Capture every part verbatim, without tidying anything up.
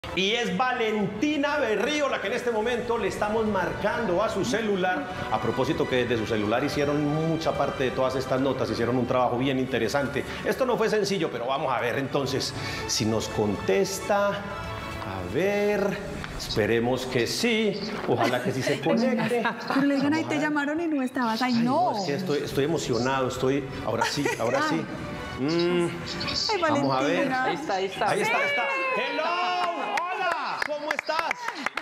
Y es Valentina Berrío la que en este momento le estamos marcando a su celular. A propósito que desde su celular hicieron mucha parte de todas estas notas, hicieron un trabajo bien interesante. Esto no fue sencillo, pero vamos a ver entonces si nos contesta. A ver, esperemos que sí. Ojalá que sí se conecte. Pero le digan, ahí te llamaron y no estabas. Ay, Ay, no. no, es que estoy, estoy emocionado, estoy... Ahora sí, ahora sí. Mm, Ay, vamos a ver. Valentina. Ahí está, ahí está. Ahí está, ahí está. ¡Hello! ¡Hola! ¿Cómo estás?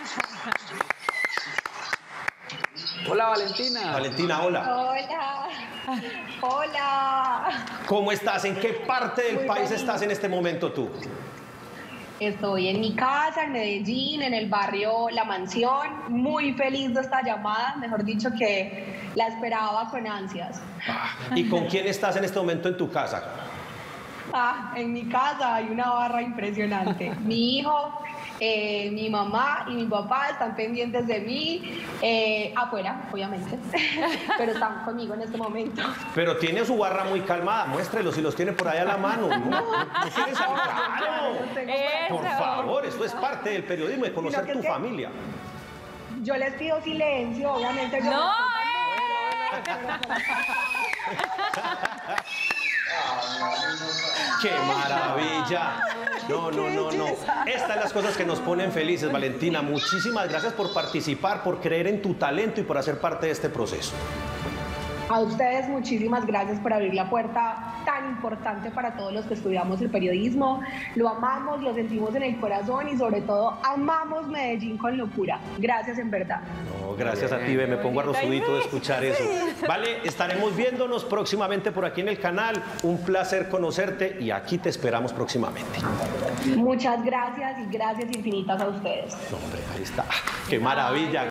Hola, Valentina. Valentina, hola. Hola, hola. ¿Cómo estás? ¿En qué parte del Muy país bien. estás en este momento tú? Estoy en mi casa, en Medellín, en el barrio La Mansión. Muy feliz de esta llamada, mejor dicho que la esperaba con ansias. ¿Y con quién estás en este momento en tu casa? Ah, en mi casa hay una barra impresionante. Mi hijo, eh, mi mamá y mi papá están pendientes de mí, eh, afuera, obviamente, pero están conmigo en este momento. Pero tiene su barra muy calmada, muéstrelo si los tiene por ahí a la mano. No, no tienes al claro. Los tengo por Por aquí. favor, esto es parte del periodismo, de conocer Sino que tu es que- familia. Yo les pido silencio, obviamente. yo No, ¡Qué maravilla! No, no, no, no. Estas son las cosas que nos ponen felices, Valentina. Muchísimas gracias por participar, por creer en tu talento y por hacer parte de este proceso. A ustedes muchísimas gracias por abrir la puerta tan importante para todos los que estudiamos el periodismo. Lo amamos, lo sentimos en el corazón y sobre todo amamos Medellín con locura. Gracias en verdad. No, gracias a ti, ve, me pongo arrozudito de escuchar eso. Vale, estaremos viéndonos próximamente por aquí en el canal. Un placer conocerte y aquí te esperamos próximamente. Muchas gracias y gracias infinitas a ustedes. No, hombre, ahí está. ¡Qué maravilla!